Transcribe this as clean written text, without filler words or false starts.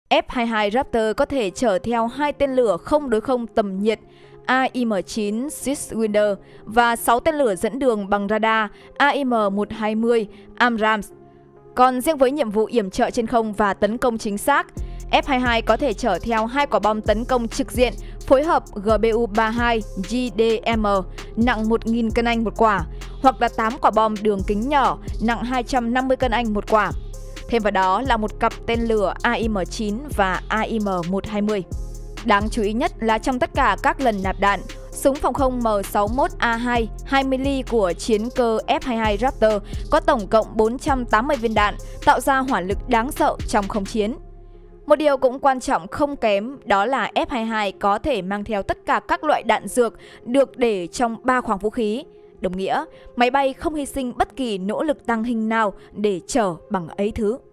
F-22 Raptor có thể chở theo 2 tên lửa không đối không tầm nhiệt AIM-9 Siegfried và 6 tên lửa dẫn đường bằng radar AIM-120 Abrams. Còn riêng với nhiệm vụ yểm trợ trên không và tấn công chính xác, F-22 có thể chở theo 2 quả bom tấn công trực diện phối hợp GBU-32 GDM nặng 1.000 cân Anh một quả, hoặc là 8 quả bom đường kính nhỏ nặng 250 cân Anh một quả. Thêm vào đó là một cặp tên lửa AIM-9 và AIM-120. Đáng chú ý nhất là trong tất cả các lần nạp đạn, súng phòng không M61A2 20mm của chiến cơ F-22 Raptor có tổng cộng 480 viên đạn, tạo ra hỏa lực đáng sợ trong không chiến. Một điều cũng quan trọng không kém đó là F-22 có thể mang theo tất cả các loại đạn dược được để trong 3 khoang vũ khí. Đồng nghĩa, máy bay không hy sinh bất kỳ nỗ lực tăng hình nào để chở bằng ấy thứ.